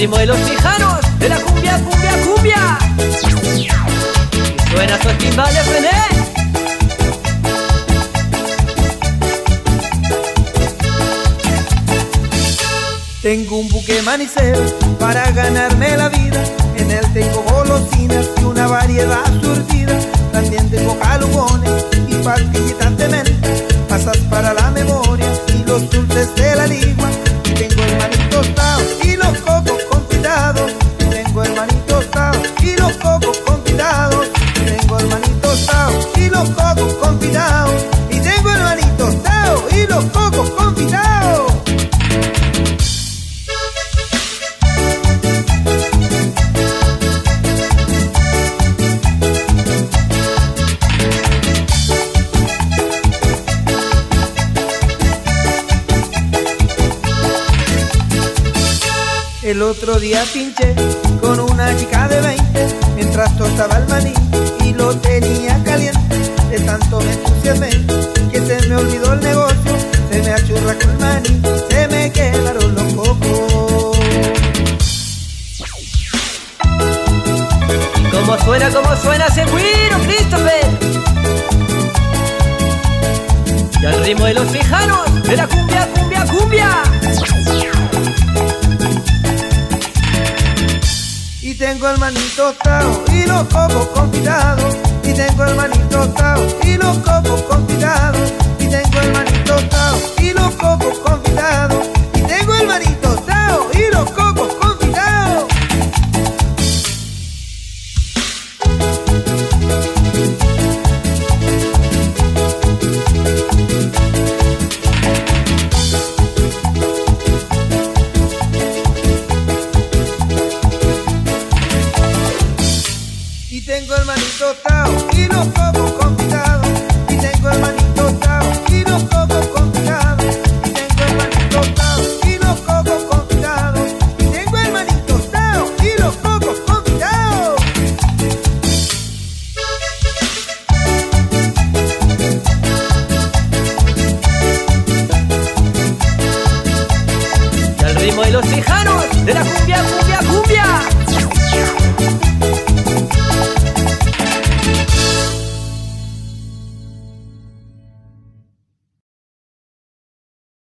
ritmo de los fijaros, de la cumbia, cumbia, cumbia. Y suena sus timbales, René. Tengo un buque manicero para ganarme la vida. En él tengo golosinas y una variedad surtida. También tengo calugones y pastillitas de menta, pasas para la memoria y los dulces de la lengua. Tengo el maní tostado y los cocos confitados. Tengo el maní tostado y los cocos confitados. Tengo el maní tostado y los cocos confitados. Y tengo el maní tostado y los cocos confitados. El otro día pinché con una chica de 20 mientras tostaba el maní y lo tenía caliente. De tanto me entusiasmé que se me olvidó el negocio, se me achurracó el maní, se me quedaron los cocos. ¿Y cómo suena ese güiro, Christopher? Y al ritmo de los fijaros, de la cumbia, cumbia, cumbia. Y tengo el maní tostado y los cocos confitados. Y tengo el maní tostado y los cocos confitados. Y tengo el maní tostado y los cocos confitados. Y tengo el maní tostado y los cocos confitados. Y tengo el maní tostado y los cocos confitados. Y tengo el maní tostado y los cocos confitados. Y tengo el maní tostado y los cocos confitados. Y tengo el maní tostado y los cocos confitados. Y al ritmo de los fijaros, de la cumbia, cumbia.